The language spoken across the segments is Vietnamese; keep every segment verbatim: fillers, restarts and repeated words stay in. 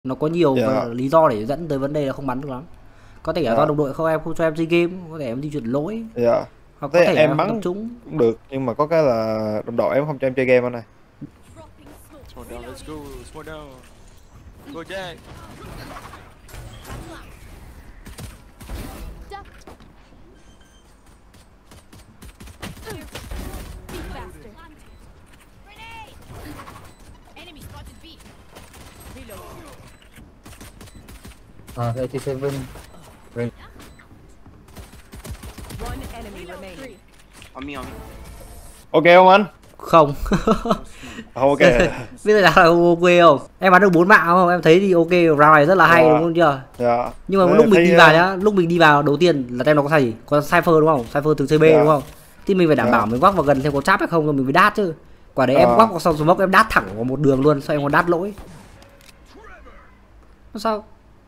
Nó có nhiều Dạ. lý do để dẫn tới vấn đề là không bắn được lắm. Có thể là do Dạ. đồng đội không em không cho em chơi game, có thể em di chuyển lỗi, Dạ. hoặc có Thế thể là em em không tập bắn trung. cũng được nhưng mà có cái là đồng đội em không cho em chơi game anh này. Smoke down, let's go, smoke down. Go Jack. Uh, eighty-seven. Ring. One enemy remaining. On me, on me. Ok không anh? Không. Không ok. Biết là ok không? Em bắn được bốn mạng không? Em thấy thì ok, round này rất là hay, Dạ. đúng không chưa? Dạ. Nhưng mà Thế lúc mình thấy, đi vào uh, nhá, lúc mình đi vào đầu tiên là tem nó có sai gì? Có Cypher đúng không? Cypher từ xê bê Dạ. đúng không? Thì mình phải đảm Dạ. bảo mình quắc vào gần xem có cháp hay không rồi mình mới đát chứ. Quả đấy em Ờ. quắc vào xong smoke em đát thẳng vào một đường luôn, sao em còn đát lỗi? Sao?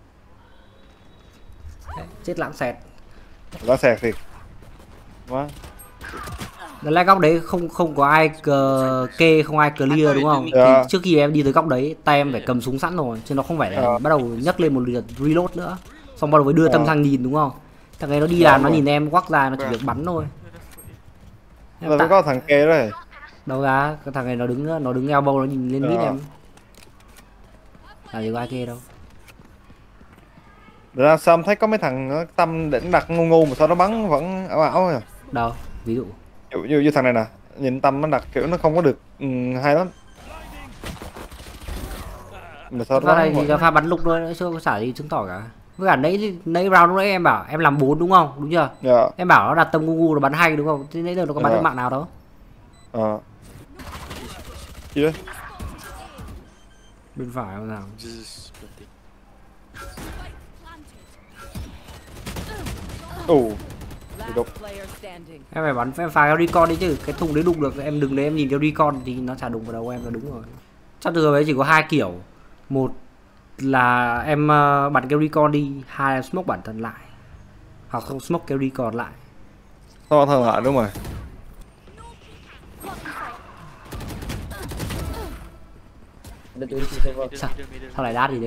Đấy, chết lãng xẹt. Lá sẹt thiệt. Quá. Lần lại góc đấy không không có ai cờ, kê, không ai clear đúng không? Dạ. Thì trước khi em đi tới góc đấy, tay em phải cầm súng sẵn rồi, chứ nó không phải là Dạ. bắt đầu nhấc lên một lượt reload nữa. Xong bắt đầu mới đưa tâm Dạ. sang nhìn đúng không? Thằng ấy nó đi Dạ, làm nó đúng nhìn em quắc ra nó chỉ việc bắn thôi. Em Là tạ- có thằng kê đó rồi. đâu ra cái thằng này nó đứng nó đứng elbow nó nhìn lên mid Dạ. em. Là gì có ai kê đâu. Ra sao em thấy có mấy thằng nó tâm đỉnh đặt ngu ngu mà sao nó bắn vẫn ảo ảo à. Đâu, ví dụ. Như, như, như thằng này nè, nhìn tâm nó đặt kiểu nó không có được ừ, hay lắm. Mà sao nó Pha này bắn thì vẫn... là pha bắn lục thôi, nó chưa có xả gì chứng tỏ cả. Với cả nãy nãy round lúc nãy em bảo em làm bốn đúng không? Đúng chưa? Dạ. Em bảo nó đặt tâm ngu ngu nó bắn hay đúng không? Thế nãy giờ nó có bắn Dạ. được mạng nào đâu? Ờ. Gì đấy? Bên phải không nào? Jesus, planting. Ồ. Last Đục. player standing. Em phải bắn em phá cái recon đi chứ, cái thùng đấy đụng được em đừng để em nhìn cái recon thì nó chả đụng vào đầu em là đúng rồi. Chắc trường hợp ấy chỉ có hai kiểu, một là em uh, bắn cái recon đi, hai là smoke bản thân lại, hoặc không smoke cái recon lại. Sao thằng lại đúng rồi. The twenty-seven. Sao? Sao lại đát gì đấy?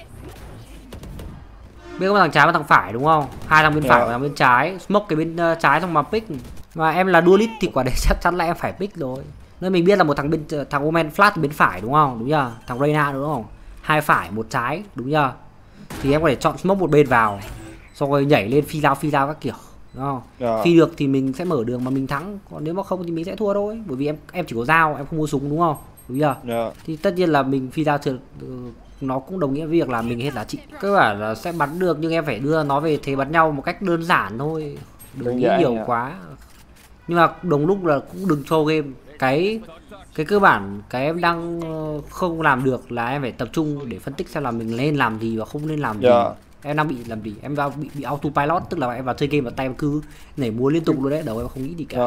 Biết có thằng trái và thằng phải đúng không? Hai thằng bên Dạ. phải và thằng bên trái, smoke cái bên uh, trái xong mà pick. Mà em là duelist thì quả đấy chắc chắn là em phải pick rồi. Nên mình biết là một thằng bên thằng Omen flash bên phải đúng không? Đúng chưa? Thằng Reyna đúng không? Hai phải một trái đúng chưa? Thì em có thể chọn smoke một bên vào, xong rồi nhảy lên phi lao phi lao các kiểu, đúng không? Dạ. Phi được thì mình sẽ mở đường mà mình thắng, còn nếu mà không thì mình sẽ thua thôi, bởi vì em em chỉ có dao, em không mua súng đúng không? Đúng chưa? Dạ. Thì tất nhiên là mình phi dao trượt ừ, nó cũng đồng nghĩa với việc là mình hết giá trị. Cơ bản là sẽ bắn được nhưng em phải đưa nó về thế bắn nhau một cách đơn giản thôi, đừng Đơn nghĩ giản nhiều nhỉ. quá. Nhưng mà đồng lúc là cũng đừng cho game. Cái cái cơ bản cái em đang ờ, không làm được là em phải tập trung để phân tích xem là mình nên làm gì và không nên làm gì. Dạ. Em đang bị làm gì? Em đang bị bị autopilot, tức là em vào chơi game và tay em cứ nhảy múa liên tục luôn đấy, đầu em không nghĩ gì cả. Dạ.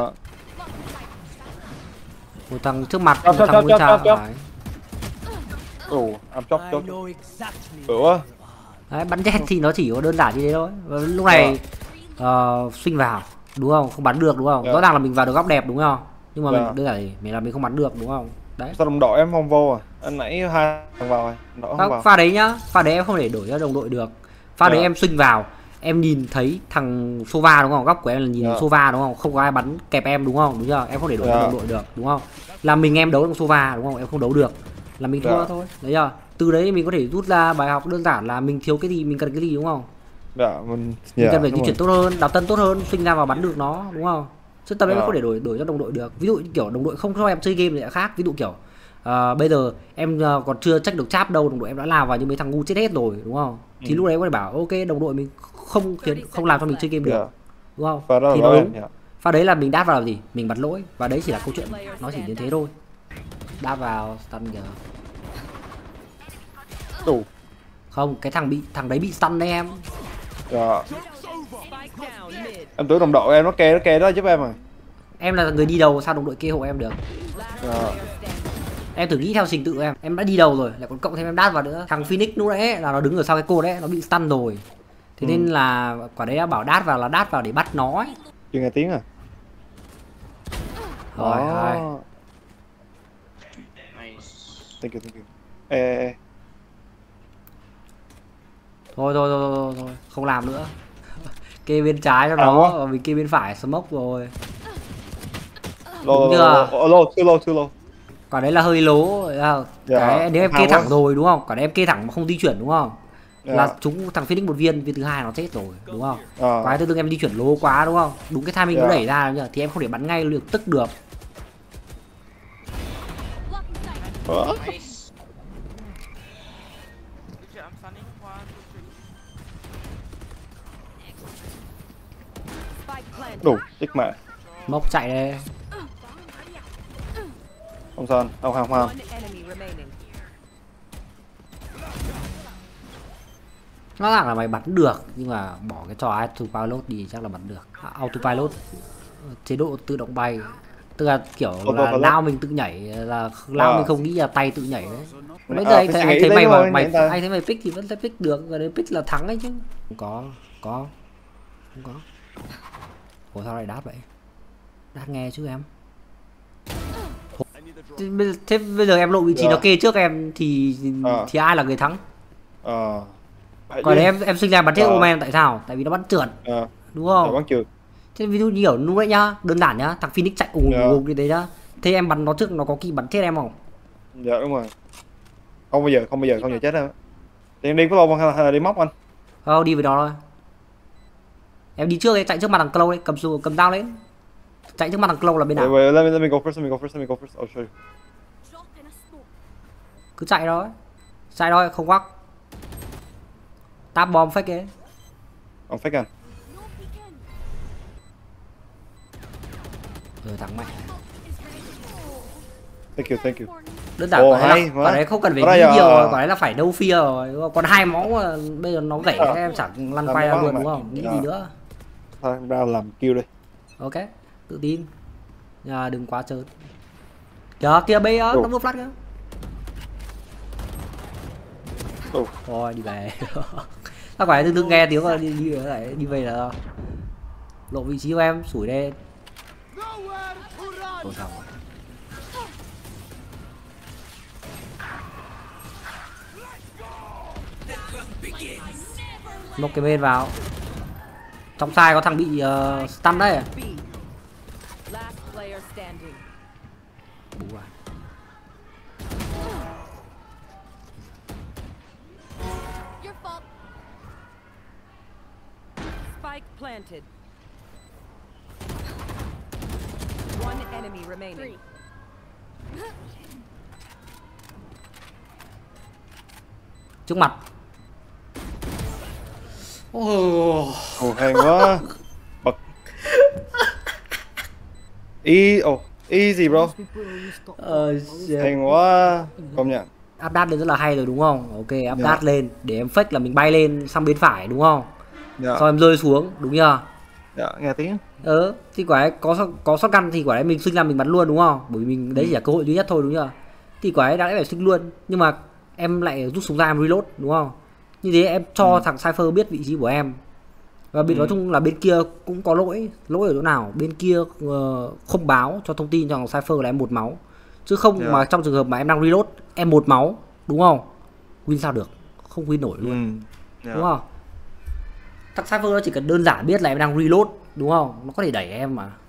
Một thằng trước mặt, Chốt, một chốt, thằng bên chốt, chốt, chốt. trái. Ồ, em chốt chốt. Bữa. Đấy, bắn jet thì nó chỉ có đơn giản như thế thôi. Và lúc này uh, swing vào đúng không? Không bắn được đúng không? Dạ. Rõ ràng là mình vào được góc đẹp đúng không? Nhưng mà Dạ. mình đơn giản thì mình là mình không bắn được đúng không? Đấy. Sao đồng đội em không vô à? Anh nãy hai thằng vào rồi. Đồng đội không Pha, vào. pha đấy nhá, pha đấy em không thể đổi cho đồng đội được. Pha Dạ. đấy em swing vào, em nhìn thấy thằng Sova đúng không? Góc của em là nhìn Dạ. Sova đúng không? Không có ai bắn kẹp em đúng không? Đúng chưa? Em không thể đổi cho Dạ. đồng đội được đúng không? Là mình em đấu thằng Sova đúng không? Em không đấu được. Là mình thua Dạ. thôi. Đấy chưa? Từ đấy mình có thể rút ra bài học đơn giản là mình thiếu cái gì, mình cần cái gì đúng không? Dạ, mình Mình dạ, cần phải đúng di chuyển rồi. tốt hơn, đào tân tốt hơn, sinh ra và bắn được nó đúng không? Chứ tầm đấy Dạ. không thể đổi đổi cho đồng đội được. Ví dụ như kiểu đồng đội không cho em chơi game thì lại khác. Ví dụ kiểu ờ, bây giờ em ờ, còn chưa check được cháp đâu, đồng đội em đã lao vào nhưng mấy thằng ngu chết hết rồi đúng không? Thì Ừ. lúc đấy em có thể bảo ok đồng đội mình không khiến không làm cho mình chơi game được Dạ. đúng không? Và đó là Thì nó lỗi em. đúng. Dạ. Pha đấy là mình đát vào làm gì? Mình bật lỗi và đấy chỉ là câu chuyện, nó chỉ đến thế thôi. Đát vào stun kìa. Ồ. Không, cái thằng bị thằng đấy bị stun đấy em. Dạ. Spike down mid. Em tưởng đồng đội em nó kê nó kê đó giúp em rồi. Em là người đi đầu sao đồng đội kia hộ em được? Last Dạ. player standing. Em thử nghĩ theo trình tự em, em đã đi đầu rồi, lại còn cộng thêm em đát vào nữa. Thằng Phoenix lúc đấy là nó đứng ở sau cái cột đấy, nó bị stun rồi. Thế Ừ. nên là quả đấy đã bảo đát vào là đát vào để bắt nó ấy. Chưa nghe tiếng à? Rồi, hai. Nice. Thank you, thank you. Ê, ê, ê. Thôi thôi thôi thôi, thôi. Không làm nữa. Kê bên trái cho À, nó, quá. và mình kê bên phải smoke rồi. Lô, Đúng lô, chưa? lô, lô, too low, too low. Quả đấy là hơi lố. À, Dạ, cái nếu em kê hao thẳng quá. rồi đúng không? Quả đấy em kê thẳng mà không di chuyển đúng không? Dạ. Là chúng thằng Phoenix một viên, viên thứ hai nó chết rồi đúng không? Ờ. Quả tự dưng em di chuyển lố quá đúng không? Đúng cái timing nó Dạ. đẩy ra nhá, thì em không thể bắn ngay được tức được. Ờ. Legit, I'm stunning. One, two, three. Spike planted. Đủ, tích mẹ. Mốc chạy đây. Không sao, không không không. One enemy remaining. Nó rằng là mày bắn được, nhưng mà bỏ cái trò autopilot đi chắc là bắn được. À, autopilot, chế độ tự động bay. Tức là kiểu là Autopilot. não mình tự nhảy, là não À. mình không nghĩ là tay tự nhảy đấy. Bây À, giờ anh phải thấy, suy anh nghĩ thấy đấy mày đúng mà rồi, mày nhảy tay. anh thấy mày pick thì vẫn sẽ pick được, rồi đến pick là thắng ấy chứ. Không có, có. Không có. Ủa sao lại đát vậy? Đát nghe chứ em. Thế bây, giờ, thế bây giờ em lộ vị trí Dạ. nó kê trước em thì À. thì ai là người thắng? Ờ. Phải Còn chứ. đấy em em sinh ra bắn chết Ờ. Omen tại sao? Tại vì nó bắn trượt Ờ. đúng Phải không? bắn trượt. Thế ví dụ như kiểu lúc đấy nhá, đơn giản nhá, thằng Phoenix chạy ùng Dạ. ùng như thế nhá. Thế em bắn nó trước nó có kịp bắn chết em không? Dạ đúng rồi. Không bao giờ, không bao giờ, không bao giờ chết đâu. Thì em đi có lâu không hay là đi móc anh? Không, đi với nó thôi. Em đi trước ấy, chạy trước mặt thằng Clow đấy, cầm dù cầm dao lên. Chạy trước mặt thằng Clow là bên Wait, nào? wait, let me let me go first, let me go first, let me go first. I'll show you. Cứ chạy thôi. Chạy thôi, không quắc. Tap bomb fake ấy. Ông fake anh. Rồi thằng mẹ. Thank you, thank you. Đơn giản Ồ, quả đấy, hay là, quá. quả đấy không cần phải Quả nghĩ đấy nhiều giờ- rồi, quả đấy là phải no fear rồi. Đúng không? Còn hai máu mà bây giờ nó gãy Ờ. em chẳng lăn Làm quay ra quá luôn mà. đúng không? Nghĩ Ờ. gì nữa. Thôi em ra làm kill đi. Ok, tự tin. À, đừng quá trớn. Kìa, kìa bây giờ, Ồ. tấm nút flash kìa. Ồ. Thôi đi về. Sao phải tự dưng nghe tiếng là đi đi lại đi về là lộ vị trí của em, sủi đen. Ôi sao? Một cái bên vào. Trong sai có thằng bị uh, stun đấy. B. Last player standing. Bú à. Your fault. Spike planted. One enemy remaining. Trước mặt. Ồ. Ồ, hèn quá. Bật. E, ồ, easy bro. Ờ, Hèn quá. Công nhận. áp đát lên rất là hay rồi đúng không? Ok, áp Dạ. đát lên để em fake là mình bay lên sang bên phải đúng không? Dạ. Sau em rơi xuống, đúng chưa? Dạ, nghe tiếng. Ừ, thì quả ấy có có shotgun thì quả ấy mình sinh ra mình bắn luôn đúng không? Bởi vì mình đấy Ừ. chỉ là cơ hội duy nhất thôi đúng chưa? Thì quả ấy đã phải sinh luôn, nhưng mà em lại rút súng ra em reload đúng không? Như thế em cho Ừ. thằng Cypher biết vị trí của em. Và bên Ừ. nói chung là bên kia cũng có lỗi, lỗi ở chỗ nào? Bên kia ờ, không báo cho thông tin cho thằng Cypher là em một máu. Chứ không Dạ. mà trong trường hợp mà em đang reload, em một máu, đúng không? Win sao được? Không win nổi luôn. Ừ. Dạ. Đúng không? Thằng Cypher nó chỉ cần đơn giản biết là em đang reload đúng không? Nó có thể đẩy em mà.